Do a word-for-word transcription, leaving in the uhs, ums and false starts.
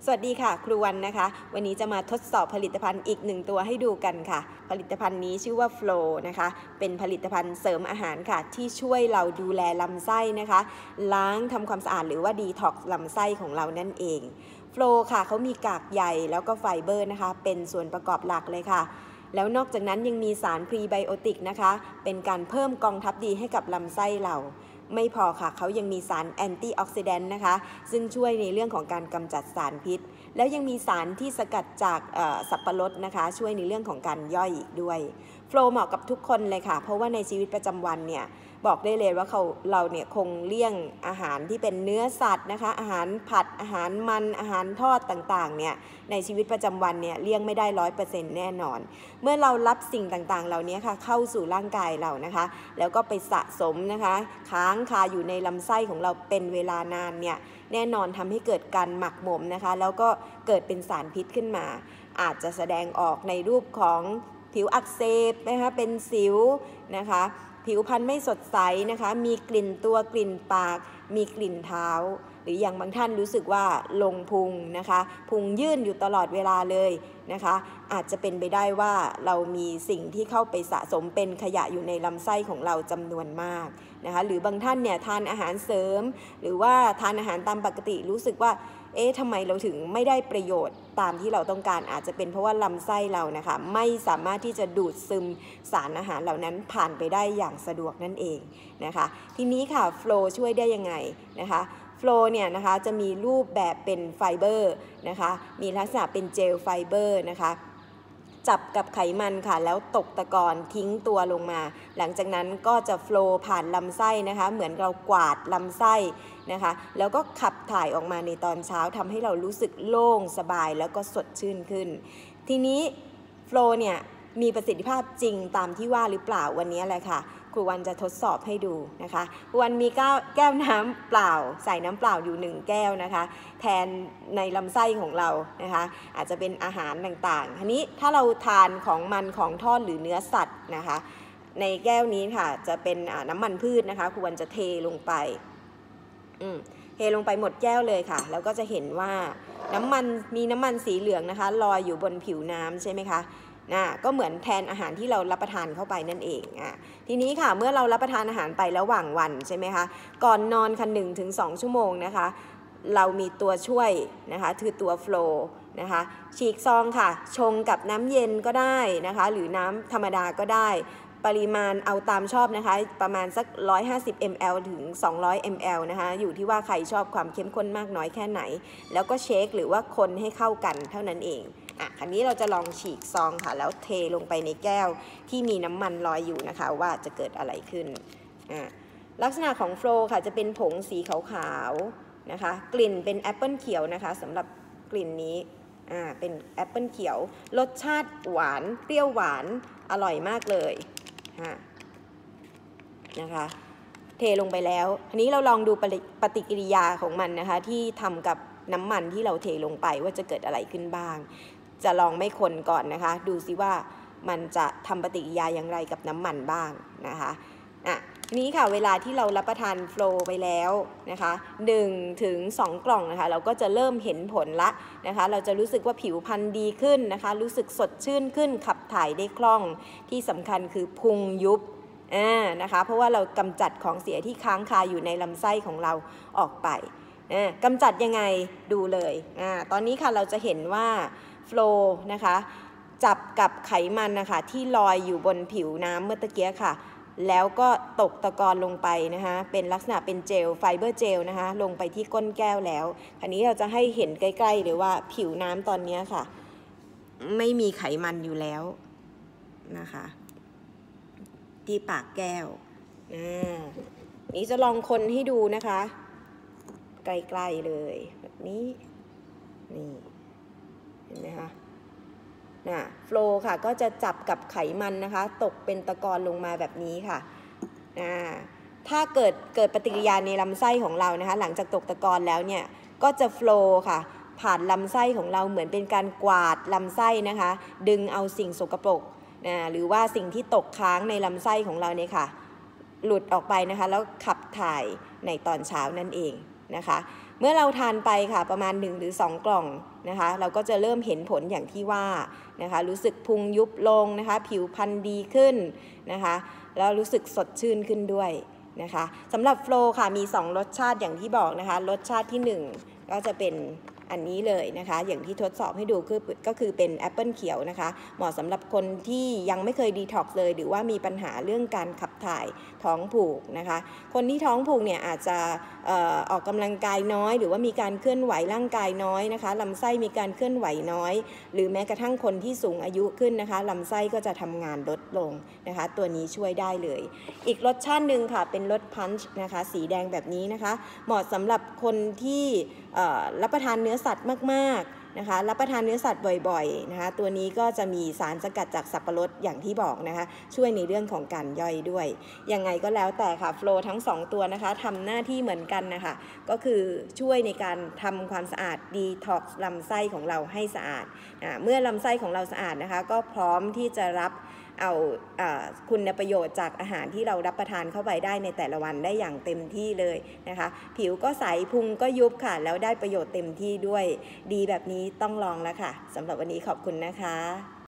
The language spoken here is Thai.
สวัสดีค่ะครูวันนะคะวันนี้จะมาทดสอบผลิตภัณฑ์อีกหนึ่งตัวให้ดูกันค่ะผลิตภัณฑ์นี้ชื่อว่า Flow นะคะเป็นผลิตภัณฑ์เสริมอาหารค่ะที่ช่วยเราดูแลลำไส้นะคะล้างทำความสะอาดหรือว่าดีท็อกซ์ลำไส้ของเรานั่นเอง Flow ค่ะเขามีกากใยแล้วก็ไฟเบอร์นะคะเป็นส่วนประกอบหลักเลยค่ะแล้วนอกจากนั้นยังมีสารพรีไบโอติกนะคะเป็นการเพิ่มกองทัพดีให้กับลำไส้เราไม่พอค่ะเขายังมีสารแอนตี้ออกซิแดนต์นะคะซึ่งช่วยในเรื่องของการกำจัดสารพิษแล้วยังมีสารที่สกัดจากสับปะรดนะคะช่วยในเรื่องของการย่อยอีกด้วยโฟลว์เหมาะกับทุกคนเลยค่ะเพราะว่าในชีวิตประจำวันเนี่ยบอกได้เลยว่าเขาเราเนี่ยคงเลี่ยงอาหารที่เป็นเนื้อสัตว์นะคะอาหารผัดอาหารมันอาหารทอดต่างๆเนี่ยในชีวิตประจำวันเนี่ยเลี่ยงไม่ได้ ร้อยเปอร์เซ็นต์ แน่นอนเมื่อเรารับสิ่งต่างๆเหล่านี้ค่ะเข้าสู่ร่างกายเรานะคะแล้วก็ไปสะสมนะคะค้างคาอยู่ในลำไส้ของเราเป็นเวลานานเนี่ยแน่นอนทำให้เกิดการหมักหมมนะคะแล้วก็เกิดเป็นสารพิษขึ้นมาอาจจะแสดงออกในรูปของผิวอักเสบนะคะเป็นสิวนะคะผิวพรรณไม่สดใสนะคะมีกลิ่นตัวกลิ่นปากมีกลิ่นเท้าหรืออย่างบางท่านรู้สึกว่าลงพุงนะคะพุงยื่นอยู่ตลอดเวลาเลยนะคะอาจจะเป็นไปได้ว่าเรามีสิ่งที่เข้าไปสะสมเป็นขยะอยู่ในลำไส้ของเราจำนวนมากนะคะหรือบางท่านเนี่ยทานอาหารเสริมหรือว่าทานอาหารตามปกติรู้สึกว่าเอ๊ะทำไมเราถึงไม่ได้ประโยชน์ตามที่เราต้องการอาจจะเป็นเพราะว่าลำไส้เรานะคะไม่สามารถที่จะดูดซึมสารอาหารเหล่านั้นผ่านไปได้อย่างสะดวกนั่นเองนะคะทีนี้ค่ะโฟลว์ช่วยได้ยังไงนะคะโฟลว์เนี่ยนะคะจะมีรูปแบบเป็นไฟเบอร์นะคะมีลักษณะเป็นเจลไฟเบอร์นะคะจับกับไขมันค่ะแล้วตกตะกอนทิ้งตัวลงมาหลังจากนั้นก็จะโฟลว์ผ่านลำไส้นะคะเหมือนเรากวาดลำไส้นะคะแล้วก็ขับถ่ายออกมาในตอนเช้าทำให้เรารู้สึกโล่งสบายแล้วก็สดชื่นขึ้นทีนี้โฟลว์เนี่ยมีประสิทธิภาพจริงตามที่ว่าหรือเปล่าวันนี้แหละค่ะครูวันจะทดสอบให้ดูนะคะครูวันมีแก้วน้ำเปล่าใส่น้ำเปล่าอยู่หนึ่งแก้วนะคะแทนในลำไส้ของเรานะคะอาจจะเป็นอาหารต่างๆทีนี้ถ้าเราทานของมันของทอดหรือเนื้อสัตว์นะคะในแก้วนี้ค่ะจะเป็นน้ำมันพืชนะคะครูวันจะเทลงไปอืมเทลงไปหมดแก้วเลยค่ะแล้วก็จะเห็นว่าน้ำมันมีน้ำมันสีเหลืองนะคะลอยอยู่บนผิวน้ำใช่ไหมคะนะก็เหมือนแทนอาหารที่เรารับประทานเข้าไปนั่นเองอ่ะทีนี้ค่ะเมื่อเรารับประทานอาหารไประหว่างวันใช่ไหมคะก่อนนอนค่ะหนึ่งถึงสองชั่วโมงนะคะเรามีตัวช่วยนะคะคือตัวโฟลว์นะคะฉีกซองค่ะชงกับน้ำเย็นก็ได้นะคะหรือน้ำธรรมดาก็ได้ปริมาณเอาตามชอบนะคะประมาณสักหนึ่งร้อยห้าสิบมิลลิลิตร ถึงสองร้อยมิลลิลิตร นะคะอยู่ที่ว่าใครชอบความเข้มข้นมากน้อยแค่ไหนแล้วก็เชคหรือว่าคนให้เข้ากันเท่านั้นเองอ่ะคราวนี้เราจะลองฉีกซองค่ะแล้วเทลงไปในแก้วที่มีน้ำมันลอยอยู่นะคะว่าจะเกิดอะไรขึ้นอ่ะลักษณะของโฟลว์ค่ะจะเป็นผงสีขาวๆนะคะกลิ่นเป็นแอปเปิลเขียวนะคะสำหรับกลิ่นนี้อ่าเป็นแอปเปิลเขียวรสชาติหวานเปรี้ยวหวานอร่อยมากเลยนะคะเทลงไปแล้วทีนี้เราลองดูปฏิกิริยาของมันนะคะที่ทำกับน้ำมันที่เราเทลงไปว่าจะเกิดอะไรขึ้นบ้างจะลองไม่คนก่อนนะคะดูซิว่ามันจะทำปฏิกิริยาอย่างไรกับน้ำมันบ้างนะคะอ่ะนี้ค่ะเวลาที่เรารับประทานโฟลว์ไปแล้วนะคะหนึ่งถึงสองกล่องนะคะเราก็จะเริ่มเห็นผลละนะคะเราจะรู้สึกว่าผิวพรรณดีขึ้นนะคะรู้สึกสดชื่นขึ้นขับถ่ายได้คล่องที่สำคัญคือพุงยุบอ่านะคะเพราะว่าเรากำจัดของเสียที่ค้างคาอยู่ในลำไส้ของเราออกไปอ่ากำจัดยังไงดูเลยอ่าตอนนี้ค่ะเราจะเห็นว่าโฟลว์นะคะจับกับไขมันนะคะที่ลอยอยู่บนผิวน้ำเมื่อตะเกียค่ะแล้วก็ตกตะกอนลงไปนะคะเป็นลักษณะเป็นเจลไฟเบอร์เจลนะคะลงไปที่ก้นแก้วแล้วคราวนี้เราจะให้เห็นใกล้ๆเลยว่าผิวน้ำตอนนี้ค่ะไม่มีไขมันอยู่แล้วนะคะที่ปากแก้วอ่านี้จะลองคนให้ดูนะคะใกล้ๆเลยแบบนี้นี่เห็นไหมคะนะโฟลว์ค่ะก็จะจับกับไขมันนะคะตกเป็นตะกอนลงมาแบบนี้ค่ะนะถ้าเกิดเกิดปฏิกิริยาในลำไส้ของเรานะคะหลังจากตกตะกอนแล้วเนี่ยก็จะโฟลว์ค่ะผ่านลำไส้ของเราเหมือนเป็นการกวาดลำไส้นะคะดึงเอาสิ่งสกปรกนะหรือว่าสิ่งที่ตกค้างในลำไส้ของเราเนี่ยค่ะหลุดออกไปนะคะแล้วขับถ่ายในตอนเช้านั่นเองนะคะเมื่อเราทานไปค่ะประมาณหนึ่งหรือสองกล่องนะคะเราก็จะเริ่มเห็นผลอย่างที่ว่านะคะรู้สึกพุงยุบลงนะคะผิวพรรณดีขึ้นนะคะแล้วรู้สึกสดชื่นขึ้นด้วยนะคะสำหรับโฟลค่ะมีสองรสชาติอย่างที่บอกนะคะรสชาติที่หนึ่งก็จะเป็นอันนี้เลยนะคะอย่างที่ทดสอบให้ดูคือก็คือเป็นแอปเปิลเขียวนะคะเหมาะสำหรับคนที่ยังไม่เคยดีท็อกซ์เลยหรือว่ามีปัญหาเรื่องการขับถ่ายท้องผูกนะคะคนที่ท้องผูกเนี่ยอาจจะเอ่อออกกำลังกายน้อยหรือว่ามีการเคลื่อนไหวร่างกายน้อยนะคะลำไส้มีการเคลื่อนไหวน้อยหรือแม้กระทั่งคนที่สูงอายุขึ้นนะคะลำไส้ก็จะทำงานลดลงนะคะตัวนี้ช่วยได้เลยอีกรสชาติหนึ่งค่ะเป็นรสพันช์นะคะสีแดงแบบนี้นะคะเหมาะสำหรับคนที่รับประทานเนื้อสัตว์มากๆนะคะรับประทานเนื้อสัตว์บ่อยๆนะคะตัวนี้ก็จะมีสารสกัดจากสับปะรดอย่างที่บอกนะคะช่วยในเรื่องของการย่อยด้วยยังไงก็แล้วแต่ค่ะโฟลทั้งสองตัวนะคะทำหน้าที่เหมือนกันนะคะก็คือช่วยในการทำความสะอาดดีท็อกซ์ลำไส้ของเราให้สะอาดเมื่อลำไส้ของเราสะอาดนะคะก็พร้อมที่จะรับเอาคุณประโยชน์จากอาหารที่เรารับประทานเข้าไปได้ในแต่ละวันได้อย่างเต็มที่เลยนะคะผิวก็ใสพุงก็ยุบค่ะแล้วได้ประโยชน์เต็มที่ด้วยดีแบบนี้ต้องลองแล้วค่ะสำหรับวันนี้ขอบคุณนะคะ